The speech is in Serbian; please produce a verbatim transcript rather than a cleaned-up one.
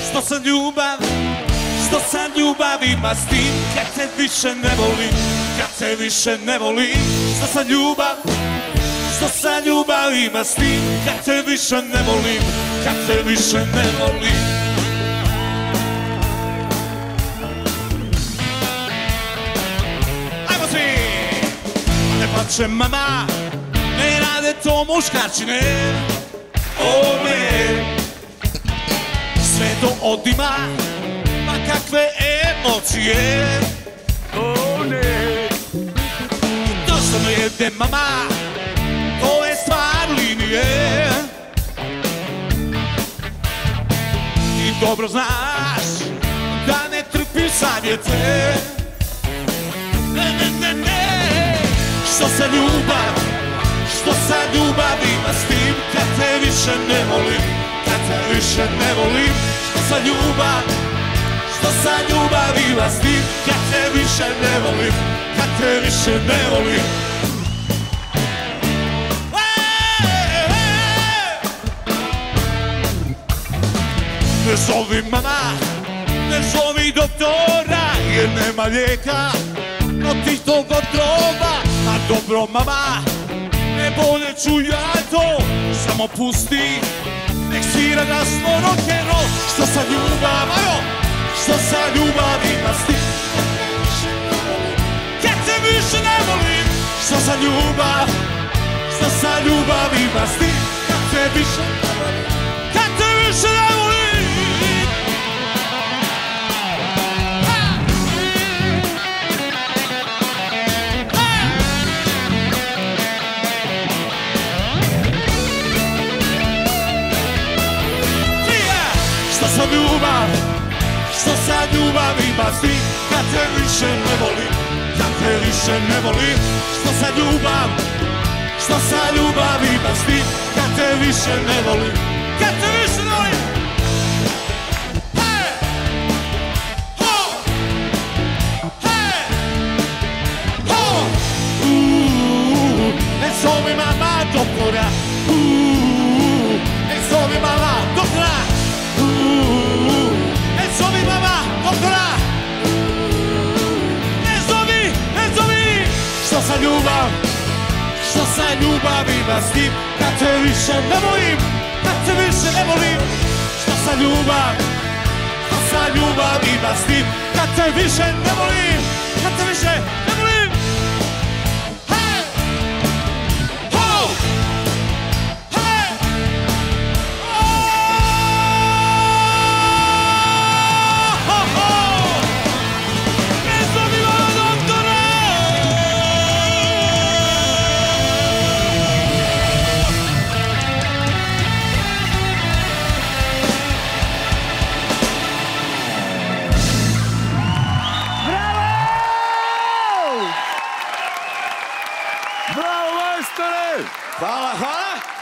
Što sam ljubav, što sam ljubav ima s tim kad te više ne volim, kad te više ne volim. Što sam ljubav, što sam ljubav ima s tim kad te više ne volim, kad te više ne volim. Ajmo svi! Ne plače mama, ne rade to muškarčine, o ne. Sve to odima, ma kakve emocije, o ne. To što me jede mama, to je stvar linije. Ti dobro znaš da ne trpim savjete. Ne, ne, ne, ne. Što se ljubav, što sa ljubav ima s tim kad te više ne volim, kad te više ne volim. Što sa ljubav, što sa ljubav ima s tim kad te više ne volim, kad te više ne volim. Ne zovi mama, ne zovi doktora, jer nema lijeka protiv tog otrova. A dobro mama, ne bolje ću ja to, samo pusti, nek svira glasno rock'n'roll. Što sa ljubav, ajo, što sa ljubav ima s tim kad te više ne volim. Što sa ljubav, što sa ljubav ima s tim kad te više ne volim, kad te više ne volim. Što sa ljubav, što sa ljubav ima s tim kad te više ne volim, kad te više ne volim. Što sa ljubav, što sa ljubav ima s tim kad te više ne volim, kad te više ne volim. Hej! Ho! Hej! Ho! Uuu, ne zovi mama doktora, uuu, ne zovi mama doktora. Ne zovi mama doktora, ne zovi, ne zovi. Što sa ljubav, što sa ljubav ima s tim kad te više ne volim, kad te više ne volim. Što sa ljubav, što sa ljubav ima s tim kad te više ne volim, kad te više ne volim. Hej! Ho! Hej! Bravo, majstore! Hvala, hvala!